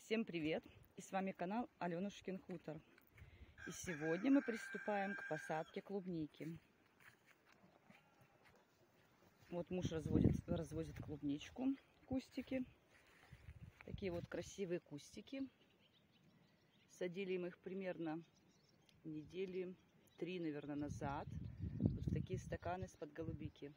Всем привет! И с вами канал Аленушкин хутор. И сегодня мы приступаем к посадке клубники. Вот муж разводит клубничку, кустики. Такие вот красивые кустики. Садили мы их примерно недели 3, наверное, назад. Вот в такие стаканы из-под голубики.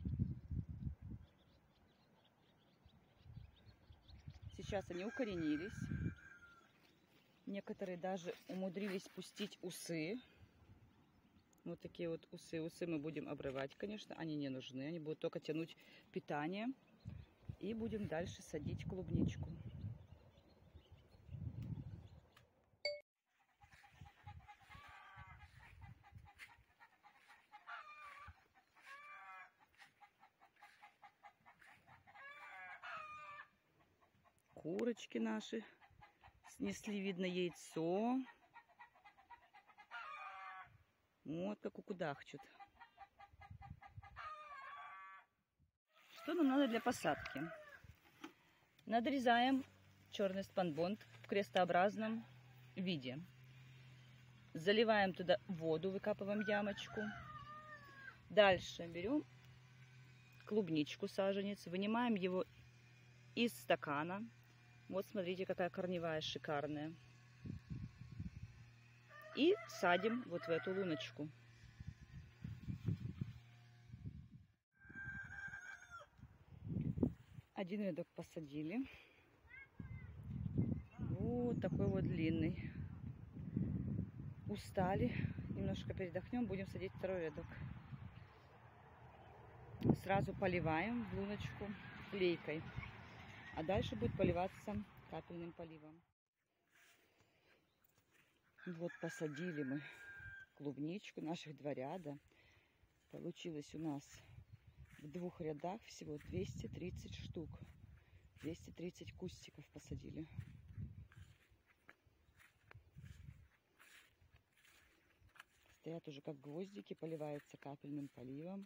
Сейчас они укоренились. Некоторые даже умудрились пустить усы. Вот такие вот усы. Усы мы будем обрывать, конечно. Они не нужны. Они будут только тянуть питание. И будем дальше садить клубничку. Курочки наши снесли, видно, яйцо. Вот как укудахчут. Что нам надо для посадки? Надрезаем черный спанбонд в крестообразном виде. Заливаем туда воду, выкапываем ямочку. Дальше берем клубничку, саженец, вынимаем его из стакана. Вот смотрите, какая корневая шикарная. И садим вот в эту луночку. Один рядок посадили. Вот такой вот длинный. Устали. Немножко передохнем. Будем садить второй рядок. Сразу поливаем в луночку лейкой. А дальше будет поливаться капельным поливом. Вот посадили мы клубничку, наших 2 ряда. Получилось у нас в 2 рядах всего 230 штук. 230 кустиков посадили. Стоят уже как гвоздики, поливается капельным поливом.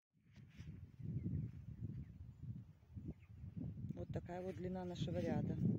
Вот такая вот длина нашего ряда.